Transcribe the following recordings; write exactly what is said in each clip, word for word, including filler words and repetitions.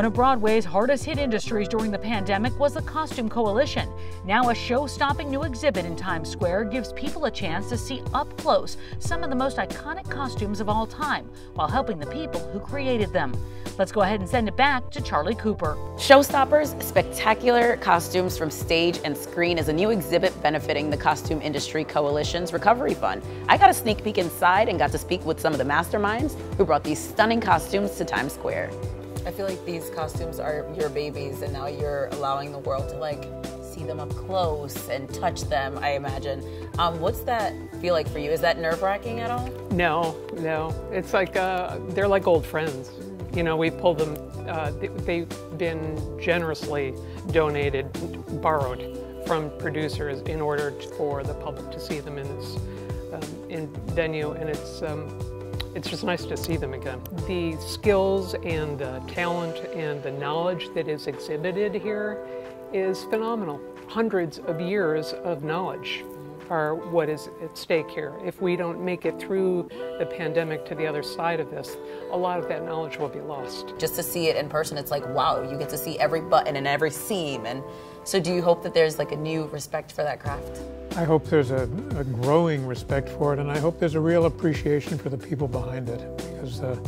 of Broadway's hardest hit industries during the pandemic was the Costume Coalition. Now a show-stopping new exhibit in Times Square gives people a chance to see up close some of the most iconic costumes of all time, while helping the people who created them. Let's go ahead and send it back to Charlie Cooper. Showstoppers, Spectacular Costumes from Stage and Screen is a new exhibit benefiting the Costume Industry Coalition's Recovery Fund. I got a sneak peek inside and got to speak with some of the masterminds who brought these stunning costumes to Times Square. I feel like these costumes are your babies, and now you're allowing the world to like see them up close and touch them, I imagine. Um, what's that feel like for you? Is that nerve-wracking at all? No, no. It's like, uh, they're like old friends. You know, we pulled them, uh, they've been generously donated, borrowed from producers in order for the public to see them in this um, in venue, and it's, um, it's just nice to see them again. The skills and the talent and the knowledge that is exhibited here is phenomenal. Hundreds of years of knowledge are what is at stake here. If we don't make it through the pandemic to the other side of this, a lot of that knowledge will be lost. Just to see it in person, it's like, wow, you get to see every button and every seam. And so do you hope that there's like a new respect for that craft? I hope there's a, a growing respect for it, and I hope there's a real appreciation for the people behind it, because uh,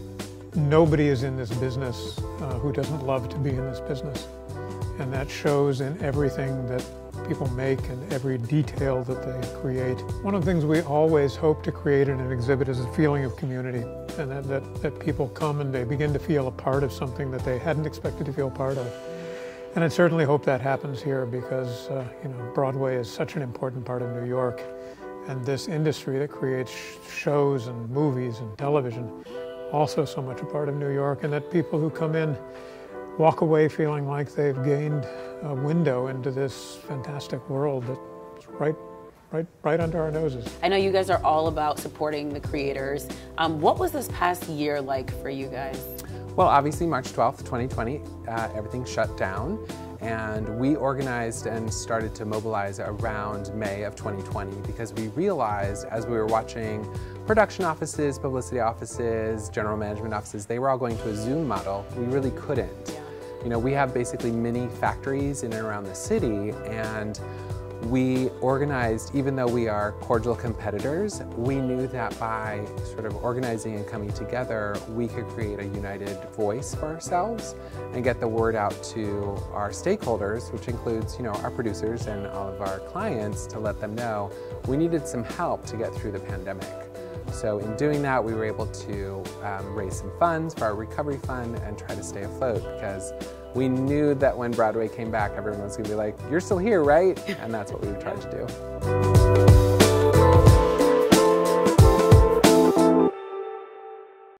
nobody is in this business uh, who doesn't love to be in this business. And that shows in everything that people make and every detail that they create. One of the things we always hope to create in an exhibit is a feeling of community, and that, that, that people come and they begin to feel a part of something that they hadn't expected to feel part of. And I certainly hope that happens here, because uh, you know, Broadway is such an important part of New York, and this industry that creates sh shows and movies and television, also so much a part of New York, and that people who come in walk away feeling like they've gained a window into this fantastic world that's right, right, right under our noses. I know you guys are all about supporting the creators. Um, what was this past year like for you guys? Well, obviously March twelfth, twenty twenty, uh, everything shut down, and we organized and started to mobilize around May of twenty twenty, because we realized as we were watching production offices, publicity offices, general management offices, they were all going to a Zoom model. We really couldn't. Yeah. You know, we have basically mini factories in and around the city, and we organized, even though we are cordial competitors, we knew that by sort of organizing and coming together, we could create a united voice for ourselves and get the word out to our stakeholders, which includes, you know, our producers and all of our clients, to let them know we needed some help to get through the pandemic. So in doing that, we were able to um, raise some funds for our recovery fund and try to stay afloat, because we knew that when Broadway came back, everyone was going to be like, you're still here, right? And that's what we tried to do.